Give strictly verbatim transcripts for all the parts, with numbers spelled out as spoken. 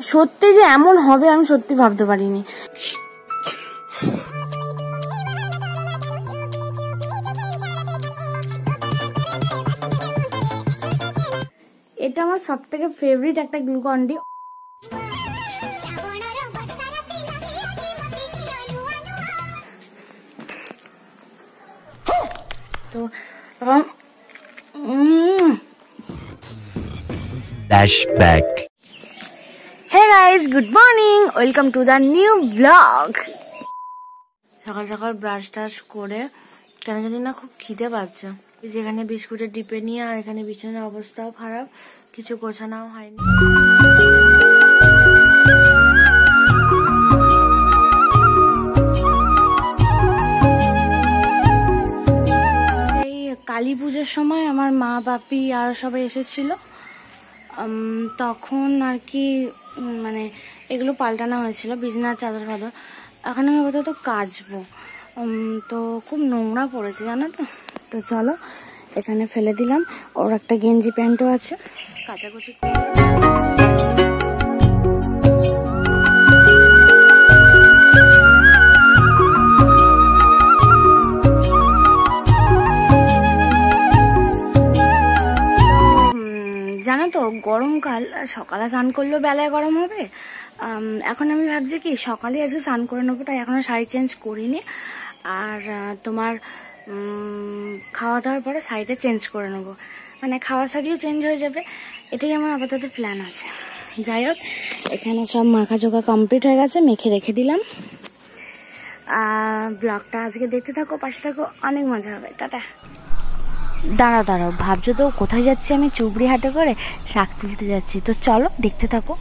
সত্যি যে এমন হবে আমি সত্যি ভাবতে পারিনি। এটা আমার সব থেকে ফেভারিট একটা গ্লুকন ডি। তো flashback. Hey guys, good morning. Welcome to the new vlog. সকাল সকাল ব্রাশ টাশ করে কেন জানি না খুব খিদে পাচ্ছে। যেখানে বিস্কুটের ডিপে নিয়ে আর এখানে বিছানার অবস্থাও খারাপ, কিছু গোছানোও হয়নি। এই কালী পুজোর সময় আমার মা বাপি আর সবাই এসেছিল, তখন আর কি মানে এগুলো পাল্টানো হয়েছিল, বিছানার চাদর ফাদর। এখন আমি আপাতত কাচবো, তো খুব নোংরা পড়েছে জানো তো। তো চলো এখানে ফেলে দিলাম, ওর একটা গেঞ্জি প্যান্টও আছে, কাচাকুচি জানো তো। গরমকাল, সকালে স্নান করলেও বেলায় গরম হবে। এখন আমি ভাবছি কি সকালে আজকে স্নান করে নেবো, তাই এখনো শাড়ি চেঞ্জ করিনি। আর তোমার খাওয়া দাওয়ার পরে শাড়িটা চেঞ্জ করে নেবো, মানে খাওয়া শাড়িও চেঞ্জ হয়ে যাবে। এটাই আমার আপাতত প্ল্যান আছে। যাই হোক, এখানে সব মাখা চোখা কমপ্লিট হয়ে গেছে, মেখে রেখে দিলাম। ব্লগটা আজকে দেখতে থাকো, পাশে থাকো, অনেক মজা হবে। টাটা। দাঁড়াও দাঁড়াও, ভাবছো তো কোথায় যাচ্ছি আমি? চুবড়ি হাতে করে শাক তুলতে যাচ্ছি। তো চলো দেখতে থাকো।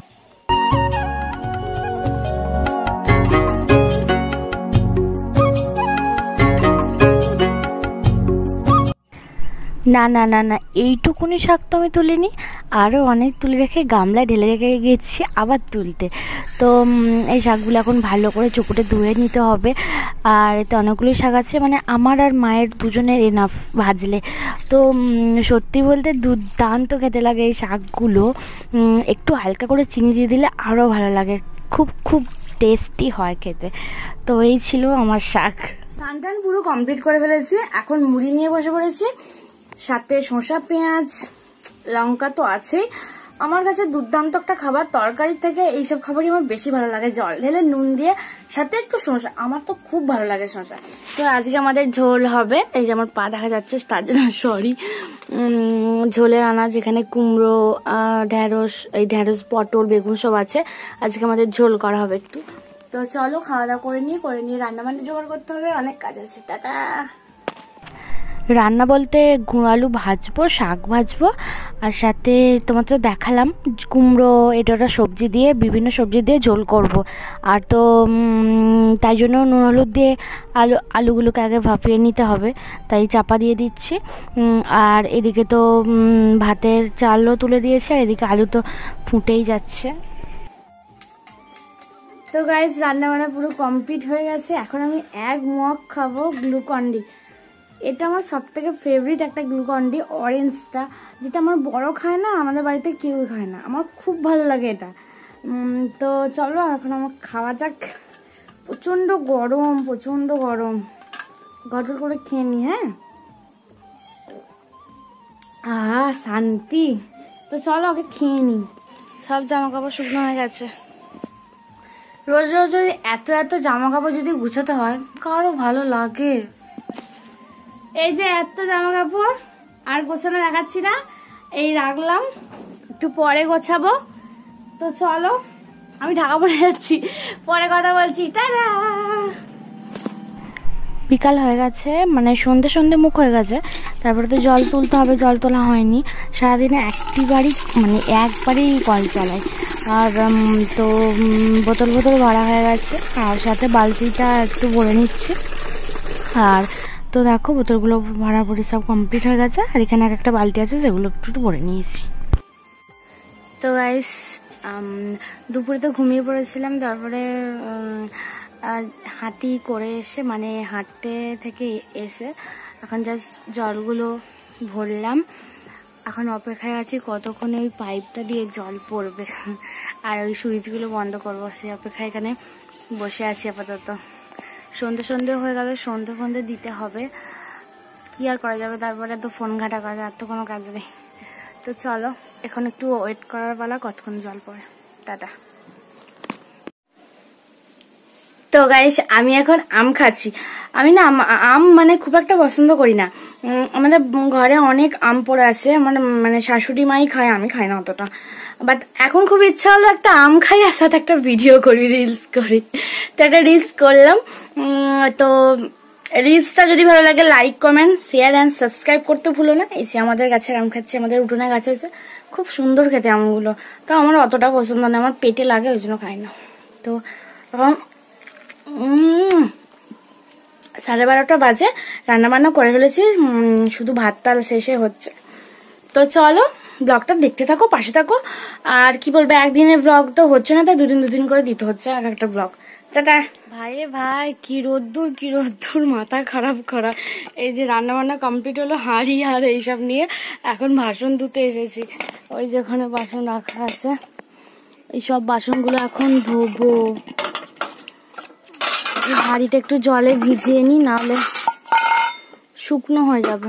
না না না না এইটুকুনি শাক তো আমি তুলিনি, আরও অনেক তুলে রেখে গামলায় ঢেলে রেখে গেছি আবার তুলতে। তো এই শাকগুলো এখন ভালো করে চুপুটে ধুয়ে নিতে হবে। আর এতে অনেকগুলো শাক আছে, মানে আমার আর মায়ের দুজনের এনাফ ভাজলে। তো সত্যি বলতে দুর্দান্ত খেতে লাগে এই শাকগুলো। একটু হালকা করে চিনি দিয়ে দিলে আরও ভালো লাগে, খুব খুব টেস্টি হয় খেতে। তো এই ছিল আমার শাক। স্নান টান পুরো কমপ্লিট করে ফেলেছি, এখন মুড়ি নিয়ে বসে পড়েছি, সাথে শসা পেঁয়াজ লঙ্কা তো আছেই। আমার কাছে দুর্দান্ত একটা খাবার, তরকারির থেকে এইসব খাবারই আমার বেশি ভালো লাগে। জল ঢেলে নুন দিয়ে সাথে একটু শসা, আমার তো খুব ভালো লাগে শসা। তো আজকে আমাদের ঝোল হবে, এই যে আমার পা দেখা যাচ্ছে তার জন্য সরি। ঝোলের আনাজ এখানে কুমড়ো, ঢ্যাঁড়স, এই ঢ্যাঁড়স পটল বেগুন সব আছে। আজকে আমাদের ঝোল করা হবে একটু। তো চলো খাওয়া দাওয়া করে নিয়ে করে নিয়ে রান্না বান্না জোগাড় করতে হবে, অনেক কাজ আছে। টাটা। রান্না বলতে গুঁড়ো আলু ভাজবো, শাক ভাজবো, আর সাথে তোমার তো দেখালাম কুমড়ো এটা ওটা সবজি দিয়ে, বিভিন্ন সবজি দিয়ে ঝোল করব। আর তো তাই জন্য নুন হলুদ দিয়ে আলু আলুগুলোকে আগে ভাপিয়ে নিতে হবে, তাই চাপা দিয়ে দিচ্ছি। আর এদিকে তো ভাতের চালও তুলে দিয়েছি, আর এদিকে আলু তো ফুটেই যাচ্ছে। তো গাইস রান্না বান্না পুরো কমপ্লিট হয়ে গেছে, এখন আমি এক মগ খাবো গ্লুকন ডি। এটা আমার সব থেকে ফেভারিট একটা গ্লুকন ডি, অরেঞ্জটা, যেটা আমার বড় খায় না, আমাদের বাড়িতে কেউ খায় না, আমার খুব ভালো লাগে এটা। তো চলো এখন আমার খাওয়া যাক। প্রচণ্ড গরম, প্রচণ্ড গরম, গড়গড় করে খেয়ে নি। হ্যাঁ, আহা শান্তি। তো চলো ওকে খেয়ে নি। সব জামা কাপড় শুকনো হয়ে গেছে। রোজ রোজ যদি এত এত জামা কাপড় যদি গুছাতে হয়, কারো ভালো লাগে? এই যে এত জামা কাপড় আর গোছানো দেখাচ্ছি না, এই রাখলাম, একটু পরে গোছাবো। তো চলো আমি ঢাকা পড়ে যাচ্ছি, পরে কথা বলছি। টাটা। বিকাল হয়ে গেছে, মানে সন্ধে সন্ধে মুখ হয়ে গেছে, তারপরে তো জল তুলতে হবে, জল তোলা হয়নি। সারাদিনে একটি বাড়ি মানে একবারই কল চালায়। আর তো বোতল বোতল ভরা হয়ে গেছে, আর সাথে বালতিটা একটু ভরে নিচ্ছি। আর তো দেখো বোতলগুলো ভরাভরি সব কমপ্লিট হয়ে গেছে, আর এখানে এক একটা বালতি আছে সেগুলো একটু একটু ভরে নিয়েছি। তো গাইস দুপুরে তো ঘুমিয়ে পড়েছিলাম, তারপরে হাঁটি করে এসে মানে হাঁটতে থেকে এসে এখন জাস্ট জলগুলো ভরলাম। এখন অপেক্ষায় আছি কতক্ষণে ওই পাইপটা দিয়ে জল পড়বে আর ওই সুইচগুলো বন্ধ করবো, সেই অপেক্ষায় এখানে বসে আছি আপাতত। সন্ধে সন্ধে হয়ে গেল, সন্ধে ফন্ধে দিতে হবে, কি আর করা যাবে, তারপরে তো ফোন ঘাটা করা, আর তো কোনো কাজ নেই। তো চলো এখন একটু ওয়েট করার বেলা, কতক্ষণ জল পড়ে। টাটা। তো গাইস আমি এখন আম খাচ্ছি। আমি না আম মানে খুব একটা পছন্দ করি না, আমাদের ঘরে অনেক আম পড়ে আছে, আমার মানে শাশুড়ি মাই খায়, আমি খাই না অতটা। বাট এখন খুব ইচ্ছা হলো একটা আম খাই আর সাথে একটা ভিডিও করি, রিলস করি। তো একটা রিলস করলাম। তো রিলসটা যদি ভালো লাগে like comment share and subscribe করতে ভুলো না। এসে আমাদের গাছের আম খাচ্ছি, আমাদের উঠোনে গাছ হয়েছে, খুব সুন্দর খেতে আমগুলো। তো আমার অতটা পছন্দ না, আমার পেটে লাগে, ওই জন্য খাই না। তো এখন উম সাড়ে বারোটা বাজে, রান্না বান্না করে ফেলেছি, শুধু ভাত তাল শেষে হচ্ছে। তো চলো ব্লগটা দেখতে থাকো, পাশে থাকো। আর কি বলবো, একদিনের ব্লগ তো হচ্ছে না, তো দুদিন দুদিন করে দিতে হচ্ছে এক একটা ব্লগ। টাটা। ভাই রে ভাই, কি রোদ্দুর কি রোদ্দুর, মাথা খারাপ করা। এই যে রান্না বান্না কমপ্লিট হলো, হাঁড়ি আর এইসব নিয়ে এখন বাসন ধুতে এসেছি। ওই যে ওখানে বাসন রাখা আছে, এই সব বাসনগুলো এখন ধোবো। হাঁড়িটা একটু জলে ভিজিয়ে নি, নাহলে শুকনো হয়ে যাবে।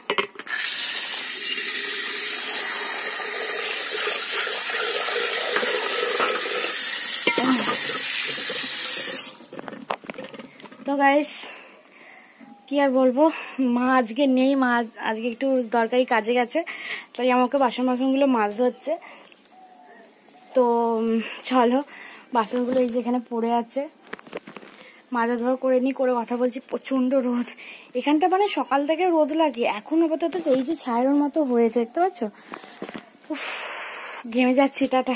তো গাইস কি আর বলবো, মা আজকে নেই, মা আজকে একটু দরকারি কাজে গেছে, তাই আমাকে বাসন বাসনগুলো মাজতে হচ্ছে। তো চলো বাসনগুলো এই যেখানে পড়ে আছে মাজা ধোয়া করে নি, করে কথা বলছি। প্রচন্ড রোদ এখানটা, মানে সকাল থেকে রোদ লাগে, এখন আপাতত এই যে ছায়ের মতো হয়েছে, দেখতে পাচ্ছ? ঘেমে যাচ্ছি। টাটা।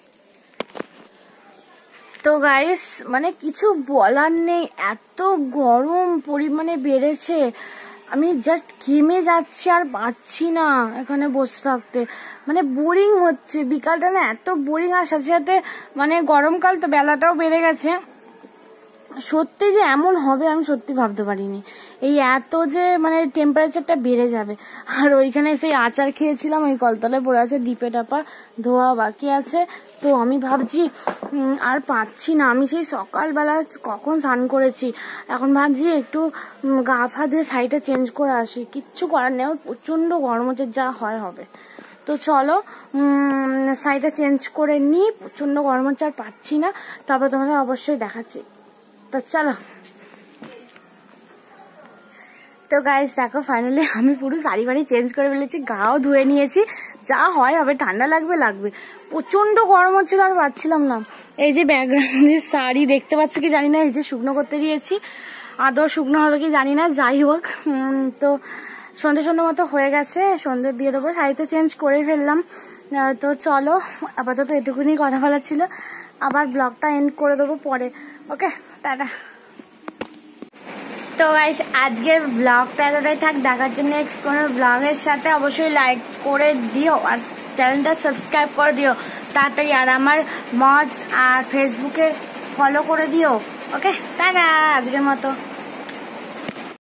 তো গাইস মানে কিছু বলার নেই, এত গরম পরিমাণে বেড়েছে, আমি জাস্ট ঘেমে যাচ্ছি আর পাচ্ছি না এখানে বসে থাকতে, মানে বোরিং হচ্ছে। বিকালটা না এত বোরিং, আর সাথে সাথে মানে গরমকাল তো বেলাটাও বেড়ে গেছে। সত্যি যে এমন হবে আমি সত্যি ভাবতে পারিনি, এই এত যে মানে টেম্পারেচারটা বেড়ে যাবে। আর ওইখানে সেই আচার খেয়েছিলাম, ওই কলতলায় পড়ে আছে, ডিপে টাপা ধোয়া বাকি আছে। তো আমি ভাবছি আর পাচ্ছি না, আমি সেই সকালবেলা কখন স্নান করেছি, এখন ভাবছি একটু গা ফা দিয়ে সাইডে চেঞ্জ করে আসি, কিচ্ছু করার নেই, প্রচন্ড গরম হচ্ছে, যা হয় হবে। তো চলো সাইডে চেঞ্জ করে নিই, প্রচন্ড গরম হচ্ছে আর পাচ্ছি না, তারপর তোমাদের অবশ্যই দেখাচ্ছি। তো চলো। তো গাইস দেখো ফাইনালি আমি পুরো শাড়ি বাড়ি চেঞ্জ করে ফেলেছি, গাও ধুয়ে নিয়েছি, যা হয় হবে, ঠান্ডা লাগবে লাগবে, প্রচন্ড গরম হচ্ছিল আর পাচ্ছিলাম না। এই যে ব্যাকগ্রাউন্ডের শাড়ি দেখতে পাচ্ছ কি জানি না, এই যে শুকনো করতে দিয়েছি, আদৌ শুকনো হবে কি জানি না, যাই হোক। তো সন্ধ্যে সন্ধ্যে মতো হয়ে গেছে, সন্ধ্যে দিয়ে দেবো, শাড়ি তো চেঞ্জ করে ফেললাম। তো চলো আপাতত এটুকুনি কথা বলার ছিল, আবার ব্লগটা এন্ড করে দেবো পরে। ওকে টাটা। তো গাইস আজকের ব্লগটা এতটাই থাক, দেখার জন্য নেক্সট কোনো ব্লগের সাথে অবশ্যই লাইক করে দিও আর চ্যানেলটা সাবস্ক্রাইব করে দিও তাড়াতাড়ি, আর আমার মজ আর ফেসবুকে ফলো করে দিও। ওকে টাটা আজকের মতো।